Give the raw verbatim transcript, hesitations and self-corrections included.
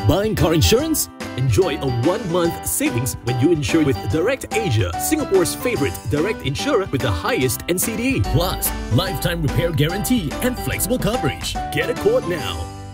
Buying car insurance? Enjoy a one-month savings when you insure with DirectAsia, Singapore's favorite direct insurer with the highest N C D. Plus, lifetime repair guarantee and flexible coverage. Get a quote now.